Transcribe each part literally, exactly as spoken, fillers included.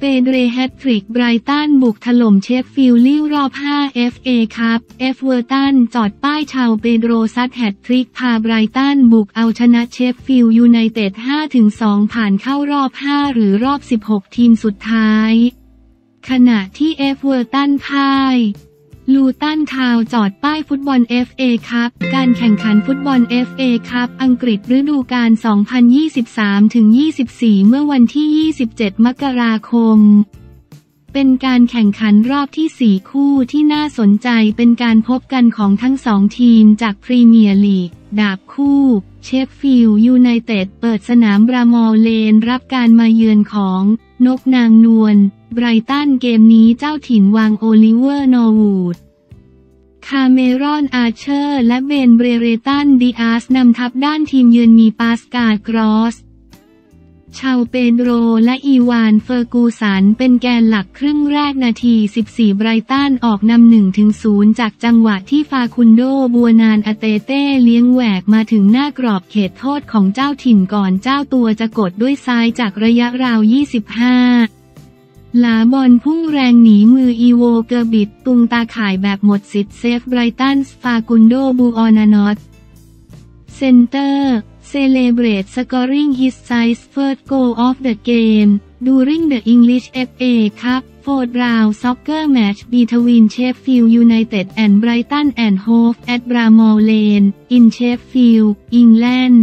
เปเดรแฮตทริกไบรตันบุกถล่มเชฟฟิลด์รอบห้า เอฟ เอ คัพเอฟเวอร์ตันจอดป้ายชาวเปโดรซัดแฮตทริกพาไบรตันบุกเอาชนะเชฟฟิลด์ยูไนเต็ด ห้าถึงสอง ผ่านเข้ารอบห้าหรือรอบสิบหกทีมสุดท้ายขณะที่เอฟเวอร์ตันพ่ายลูตันทาวน์จอดป้ายฟุตบอล เอฟ เอ คัพการแข่งขันฟุตบอล เอฟ เอ คัพอังกฤษฤดูกาล สองพันยี่สิบสามถึงยี่สิบสี่ เมื่อวันที่ ยี่สิบเจ็ด มกราคมเป็นการแข่งขันรอบที่ สี่ คู่ที่น่าสนใจเป็นการพบกันของทั้งสองทีมจากพรีเมียร์ลีกดาบคู่เชฟฟิลด์ยูไนเต็ดเปิดสนามบรามอลเลนรับการมาเยือนของนกนางนวลไบรตันเกมนี้เจ้าถิ่นวางโอลิเวอร์นอร์วูดคาเมรอนอาร์เชอร์และเบนเบรเรตันดิอาสนำทัพด้านทีมเยือนมีปาสกาลกรอสชาวเปโดรและอีวานเฟอร์กูสันเป็นแกนหลักครึ่งแรกนาทีสิบสี่ไบรตันออกนำ หนึ่งถึงศูนย์ จากจังหวะที่ฟาคุนโดบัวนานอาเตเต้เลี้ยงแหวกมาถึงหน้ากรอบเขตโทษของเจ้าถิ่นก่อนเจ้าตัวจะกดด้วยซ้ายจากระยะราวยี่สิบห้าหลาบอลพุ่งแรงหนีมืออีโวเกอร์บิดตุงตาข่ายแบบหมดสิทธิ์เซฟไบรตันฟากุนโดบูออนานอตเซนเตอร์Celebrate scoring his size first goal of the game during the English เอฟ เอ Cup fourth round soccer match between Sheffield United and Brighton and Hove at Bramall Lane in Sheffield, England.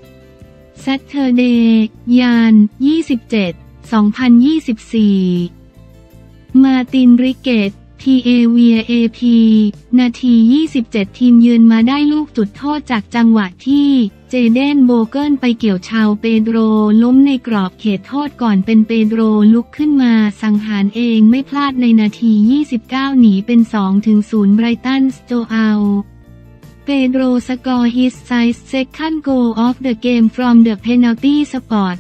Saturday ยันยี่สิบเจ็ด สองพันยี่สิบสี่ มาร์ติน ริเกต ที เอ วี เอ พี นาทียี่สิบเจ็ดทีมยืนมาได้ลูกจุดโทษจากจังหวะที่เจเดนโบเกิลไปเกี่ยวชาวเปโดรล้มในกรอบเขตโทษก่อนเป็นเปโดรลุกขึ้นมาสังหารเองไม่พลาดในนาทียี่สิบเก้าหนีเป็น สองถึงศูนย์ ไบรตันโจอัลเปโดรสกอร์ his size second goal of the game from the penalty spot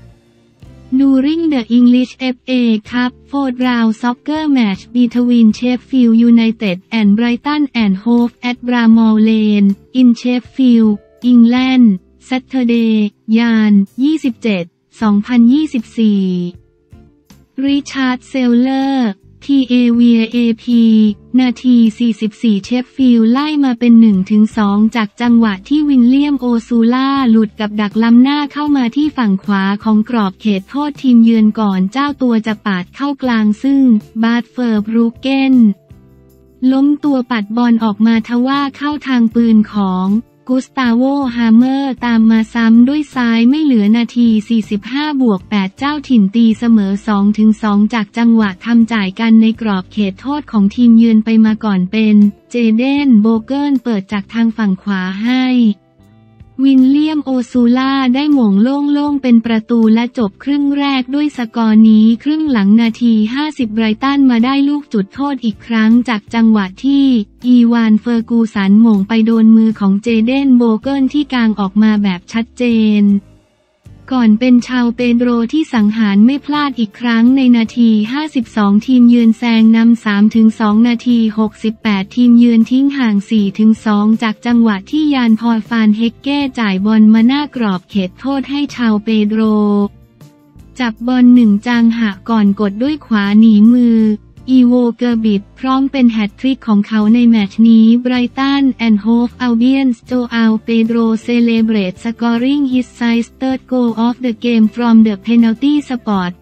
during the English เอฟ เอ Cup fourth round soccer match between Sheffield United and Brighton and Hove at Bramall Lane in Sheffield, England. Saturday ยันยี่สิบเจ็ด สองพันยี่สิบสี่ ริชาร์ด เซลเลอร์ ที เอ วี เอ พี นาทีสี่สิบสี่เชฟฟิลด์ไล่มาเป็น หนึ่งถึงสอง จากจังหวะที่วิลเลียมโอซูล่าหลุดกับดักล้ำหน้าเข้ามาที่ฝั่งขวาของกรอบเขตโทษทีมเยือนก่อนเจ้าตัวจะปาดเข้ากลางซึ่งบาร์ตเฟอร์บรูเกนล้มตัวปัดบอลออกมาทว่าเข้าทางปืนของกุสตาโว ฮาเมอร์ตามมาซ้ำด้วยซ้ายไม่เหลือนาที สี่สิบห้าบวกแปด เจ้าถิ่นตีเสมอ สองถึงสอง จากจังหวะทำจ่ายกันในกรอบเขตโทษของทีมเยือนไปมาก่อนเป็นเจเดนโบเกิลเปิดจากทางฝั่งขวาให้วิลเลียมโอซูล่าได้หม่งโล่งๆเป็นประตูและจบครึ่งแรกด้วยสกอร์นี้ครึ่งหลังนาทีห้าสิบไบรตันมาได้ลูกจุดโทษอีกครั้งจากจังหวะที่อีวานเฟอร์กูสันหม่งไปโดนมือของเจเดนโบเกิลที่กางออกมาแบบชัดเจนก่อนเป็นชาวเปโดรที่สังหารไม่พลาดอีกครั้งในนาทีห้าสิบสองทีมเยือนแซงนำ สามถึงสอง นาทีหกสิบแปดทีมเยือนทิ้งห่าง สี่ถึงสอง จากจังหวะที่ยานพอร์ฟานเฮกเก้จ่ายบอลมาหน้ากรอบเขตโทษให้ชาวเปโดรจับบอลหนึ่งจังหะก่อนกดด้วยขวาหนีมืออีโวเกอร์บิดพร้อมเป็นแฮตทริกของเขาในแมตช์นี้ไบรตันแอนด์โฮฟอัลเบียนโจอัลเปโดรเซเลเบรตสกอร์ริงฮิสไซส์เติร์ดโกลออฟเดอะเกม from the penalty spot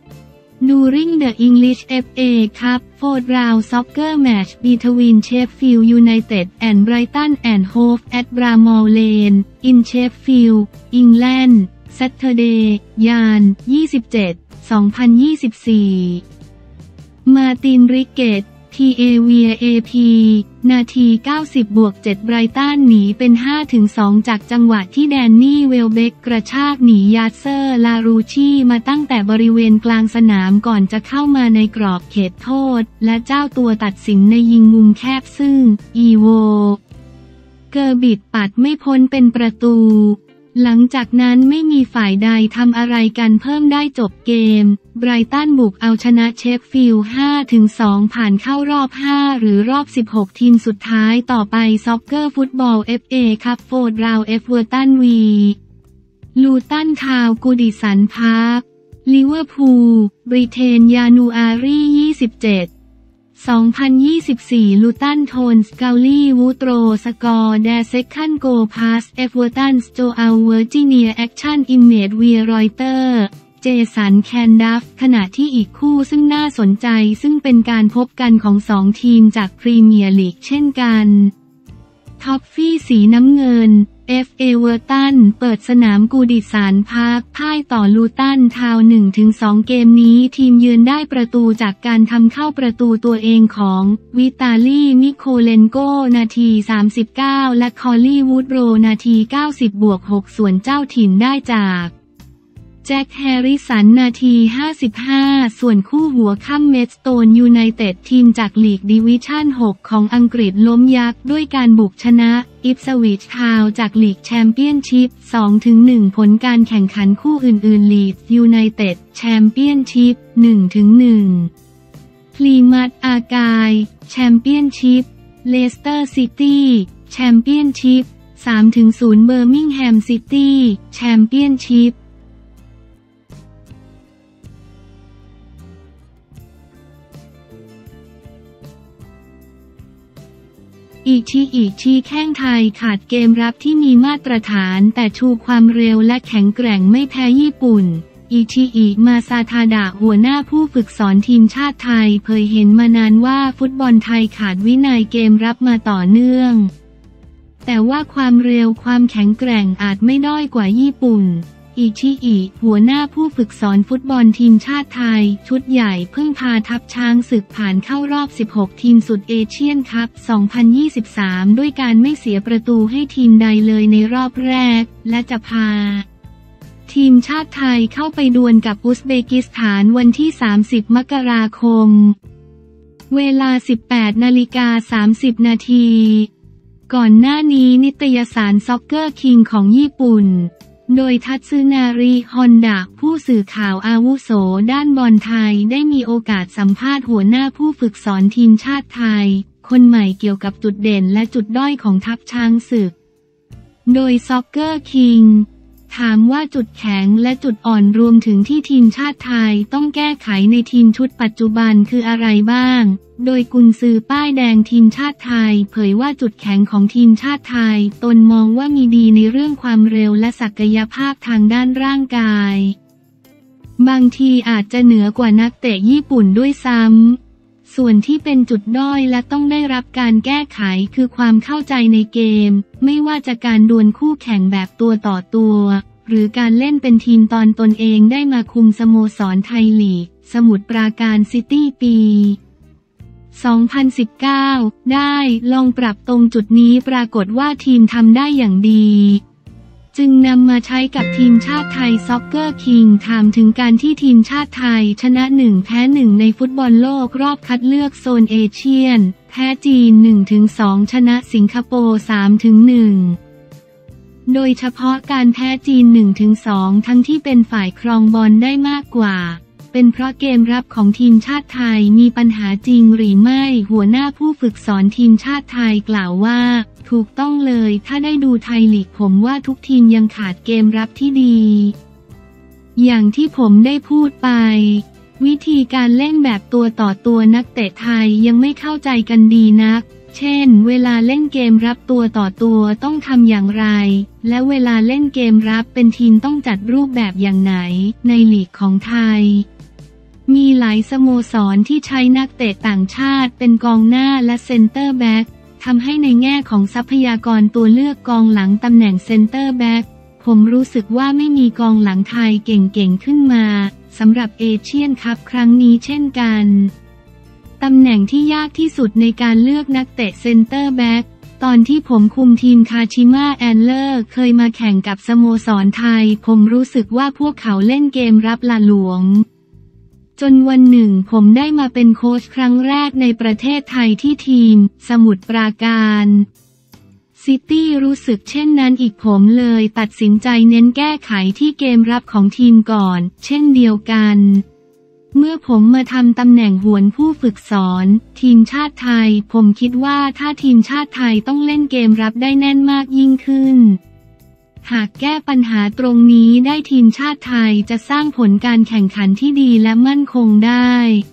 during the English เอฟ เอ Cup fourth round soccer match between Sheffield United and Brighton and Hove at Bramall Lane in Sheffield, England. Saturday ยันยี่สิบเจ็ด สองพันยี่สิบสี่มาร์ติน ริเกต ที เอ วี เอ พี นาทีเก้าสิบบวกเจ็ดไบรตันหนีเป็น ห้าถึงสอง จากจังหวะที่แดนนี่เวลเบกกระชากหนียาเซอร์ลารูชีมาตั้งแต่บริเวณกลางสนามก่อนจะเข้ามาในกรอบเขตโทษและเจ้าตัวตัดสินในยิงมุมแคบซึ่งอีโวเกอร์บิดปัดไม่พ้นเป็นประตูหลังจากนั้นไม่มีฝ่ายใดทำอะไรกันเพิ่มได้จบเกมไบรตันบุกเอาชนะเชฟฟิลด์ ห้าถึงสอง ผ่านเข้ารอบห้าหรือรอบสิบหกทีมสุดท้ายต่อไปซ็อกเกอร์ฟุตบอล เอฟ เอ คัพโฟร์ดราวเอฟเวอร์ตันวีลูตันทาวน์กูดิสันพาร์คลิเวอร์พูลบริเทนยานูอารียี่สิบเจ็ด สองพันยี่สิบสี่ลูตันโทนสเกลลี่วูโตรสกอร์แดเซคันโกพาสเอเวอร์ตันสโจอัลเวอร์จิเนียแอคชั่นอิมเมจเวียรอยเตอร์เจสันแคนดัฟขณะที่อีกคู่ซึ่งน่าสนใจซึ่งเป็นการพบกันของสองทีมจากพรีเมียร์ลีกเช่นกันท็อฟฟี่สีน้ำเงิน เอฟ เอเวอร์ตันเปิดสนามกูดิสานพาร์คพ่ายต่อลูตันทาวน์ หนึ่งถึงสอง เกมนี้ทีมเยือนได้ประตูจากการทำเข้าประตูตัวเองของวิตาลีนิโคเลนโกนาทีสามสิบเก้าและคอลลี่วูดโรนาทีเก้าสิบบวกหกส่วนเจ้าถิ่นได้จากแจ็คแฮร์ริสันนาทีห้าสิบห้าส่วนคู่หัวค่ำเมดสโตนยูไนเต็ดทีมจากลีกดิวิชั่นหกของอังกฤษล้มยักษ์ด้วยการบุกชนะอิปสวิชทาวน์จากลีกแชมเปี้ยนชิพ สองถึงหนึ่ง ผลการแข่งขันคู่อื่นๆลีดส์ยูไนเต็ดแชมเปี้ยนชิพ หนึ่งถึงหนึ่ง พลีมัธอาร์ไกล์แชมเปี้ยนชิพเลสเตอร์ซิตี้แชมเปี้ยนชิพ สามถึงศูนย์ เบอร์มิงแฮมซิตี้แชมเปี้ยนชิพอิชิอิชิแข้งไทยขาดเกมรับที่มีมาตรฐานแต่ชูความเร็วและแข็งแกร่งไม่แพ้ญี่ปุ่นอิชิอิมาซาทาดะหัวหน้าผู้ฝึกสอนทีมชาติไทยเผยเห็นมานานว่าฟุตบอลไทยขาดวินัยเกมรับมาต่อเนื่องแต่ว่าความเร็วความแข็งแกร่งอาจไม่ด้อยกว่าญี่ปุ่นอิชิอิหัวหน้าผู้ฝึกสอนฟุตบอลทีมชาติไทยชุดใหญ่เพิ่งพาทัพช้างศึกผ่านเข้ารอบสิบหกทีมสุดเอเชียนคัพ สองพันยี่สิบสาม ด้วยการไม่เสียประตูให้ทีมใดเลยในรอบแรกและจะพาทีมชาติไทยเข้าไปดวลกับอุซเบกิสถานวันที่สามสิบมกราคมเวลา สิบแปดนาฬิกาสามสิบนาทีก่อนหน้านี้นิตยสารซ็อกเกอร์คิงของญี่ปุ่นโดยทัตสึนาริฮอนดะผู้สื่อข่าวอาวุโสด้านบอลไทยได้มีโอกาสสัมภาษณ์หัวหน้าผู้ฝึกสอนทีมชาติไทยคนใหม่เกี่ยวกับจุดเด่นและจุดด้อยของทัพช้างศึกโดยซ็อกเกอร์คิงถามว่าจุดแข็งและจุดอ่อนรวมถึงที่ทีมชาติไทยต้องแก้ไขในทีมชุดปัจจุบันคืออะไรบ้างโดยกุนซือป้ายแดงทีมชาติไทยเผยว่าจุดแข็งของทีมชาติไทยตนมองว่ามีดีในเรื่องความเร็วและศักยภาพทางด้านร่างกายบางทีอาจจะเหนือกว่านักเตะญี่ปุ่นด้วยซ้ำส่วนที่เป็นจุดด้อยและต้องได้รับการแก้ไขคือความเข้าใจในเกมไม่ว่าจะการดวลคู่แข่งแบบตัวต่อตัวหรือการเล่นเป็นทีมตอนตนเองได้มาคุมสโมสรไทยลีกสมุทรปราการซิตี้ปีสองพันสิบเก้า ได้ลองปรับตรงจุดนี้ปรากฏว่าทีมทำได้อย่างดีจึงนำมาใช้กับทีมชาติไทยซ็อกเกอร์คิงถามถึงการที่ทีมชาติไทยชนะหนึ่งแพ้หนึ่งในฟุตบอลโลกรอบคัดเลือกโซนเอเชียนแพ้จีน หนึ่งถึงสอง ชนะสิงคโปร์ สามถึงหนึ่ง โดยเฉพาะการแพ้จีน หนึ่งถึงสอง ทั้งที่เป็นฝ่ายครองบอลได้มากกว่าเป็นเพราะเกมรับของทีมชาติไทยมีปัญหาจริงหรือไม่หัวหน้าผู้ฝึกสอนทีมชาติไทยกล่าวว่าถูกต้องเลยถ้าได้ดูไทยลีกผมว่าทุกทีมยังขาดเกมรับที่ดีอย่างที่ผมได้พูดไปวิธีการเล่นแบบตัวต่อตัวนักเตะไทยยังไม่เข้าใจกันดีนักเช่นเวลาเล่นเกมรับตัวต่อตัวต้องทำอย่างไรและเวลาเล่นเกมรับเป็นทีมต้องจัดรูปแบบอย่างไหนในลีกของไทยมีหลายสโมสรที่ใช้นักเตะต่างชาติเป็นกองหน้าและเซนเตอร์แบ็กทำให้ในแง่ของทรัพยากรตัวเลือกกองหลังตำแหน่งเซนเตอร์แบ็กผมรู้สึกว่าไม่มีกองหลังไทยเก่งๆขึ้นมาสำหรับเอเชียนคัพครั้งนี้เช่นกันตำแหน่งที่ยากที่สุดในการเลือกนักเตะเซนเตอร์แบ็กตอนที่ผมคุมทีมคาชิมะแอนเลอร์เคยมาแข่งกับสโมสรไทยผมรู้สึกว่าพวกเขาเล่นเกมรับละหลวมจนวันหนึ่งผมได้มาเป็นโค้ชครั้งแรกในประเทศไทยที่ทีมสมุทรปราการซิตี้รู้สึกเช่นนั้นอีกผมเลยตัดสินใจเน้นแก้ไขที่เกมรับของทีมก่อนเช่นเดียวกันเมื่อผมมาทำตำแหน่งหวนผู้ฝึกสอนทีมชาติไทยผมคิดว่าถ้าทีมชาติไทยต้องเล่นเกมรับได้แน่นมากยิ่งขึ้นหากแก้ปัญหาตรงนี้ได้ทีมชาติไทยจะสร้างผลการแข่งขันที่ดีและมั่นคงได้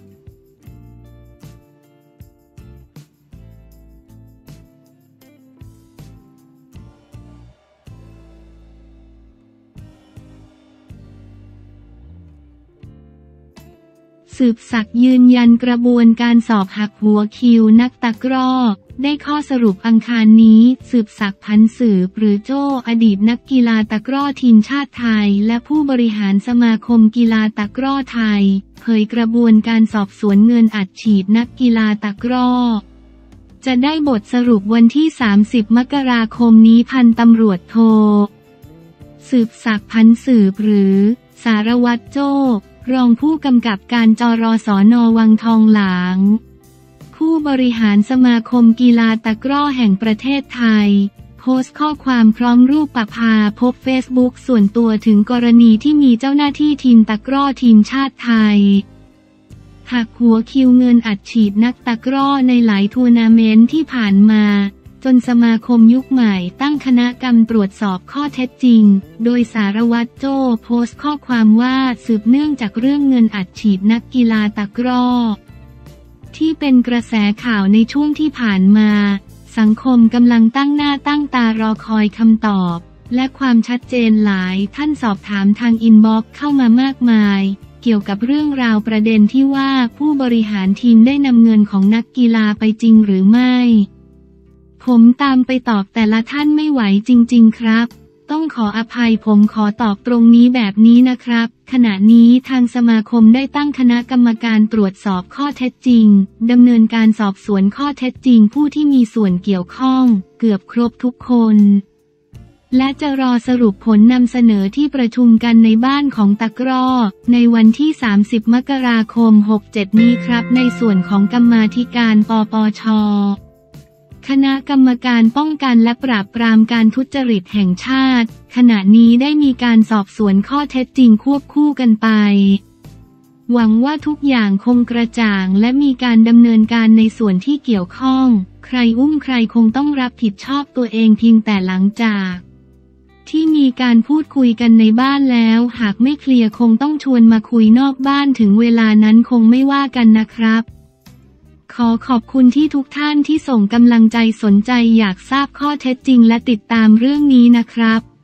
สืบศักดิ์ยืนยันกระบวนการสอบหักหัวคิวนักตะกร้อได้ข้อสรุปอังคารนี้สืบศักดิ์พันธ์สืบหรือโจ้อดีตนักกีฬาตะกร้อทีมชาติไทยและผู้บริหารสมาคมกีฬาตะกร้อไทยเผยกระบวนการสอบสวนเงินอัดฉีดนักกีฬาตะกร้อจะได้บทสรุปวันที่สามสิบมกราคมนี้พันตำรวจโทสืบศักดิ์พันธ์สืบหรือสารวัตรโจ้รองผู้กำกับการจรสน.วังทองหลางผู้บริหารสมาคมกีฬาตะกร้อแห่งประเทศไทยโพสต์ข้อความพร้อมรูปประพาพบเฟซบุ๊กส่วนตัวถึงกรณีที่มีเจ้าหน้าที่ทีมตะกร้อทีมชาติไทยหักหัวคิวเงินอัดฉีดนักตะกร้อในหลายทัวร์นาเมนต์ที่ผ่านมาจนสมาคมยุคใหม่ตั้งคณะกรรมตรวจสอบข้อเท็จจริงโดยสารวัตรโจ้โพสต์ข้อความว่าสืบเนื่องจากเรื่องเงินอัดฉีดนักกีฬาตะกร้อที่เป็นกระแสข่าวในช่วงที่ผ่านมาสังคมกำลังตั้งหน้าตั้งตารอคอยคำตอบและความชัดเจนหลายท่านสอบถามทางอินบ็อกซ์เข้ามามากมายเกี่ยวกับเรื่องราวประเด็นที่ว่าผู้บริหารทีมได้นำเงินของนักกีฬาไปจริงหรือไม่ผมตามไปตอบแต่ละท่านไม่ไหวจริงๆครับต้องขออภัยผมขอตอบตรงนี้แบบนี้นะครับขณะนี้ทางสมาคมได้ตั้งคณะกรรมการตรวจสอบข้อเท็จจริงดำเนินการสอบสวนข้อเท็จจริงผู้ที่มีส่วนเกี่ยวข้องเกือบครบทุกคนและจะรอสรุปผลนำเสนอที่ประชุมกันในบ้านของตะกร้อในวันที่สามสิบมกราคมหกเจ็ดนี้ครับในส่วนของกรรมาธิการปปช.คณะกรรมการป้องกันและปราบปรามการทุจริตแห่งชาติขณะนี้ได้มีการสอบสวนข้อเท็จจริงควบคู่กันไปหวังว่าทุกอย่างคงกระจ่างและมีการดำเนินการในส่วนที่เกี่ยวข้องใครอุ้มใครคงต้องรับผิดชอบตัวเองเพียงแต่หลังจากที่มีการพูดคุยกันในบ้านแล้วหากไม่เคลียร์คงต้องชวนมาคุยนอกบ้านถึงเวลานั้นคงไม่ว่ากันนะครับขอขอบคุณที่ทุกท่านที่ส่งกำลังใจสนใจอยากทราบข้อเท็จจริงและติดตามเรื่องนี้นะครับ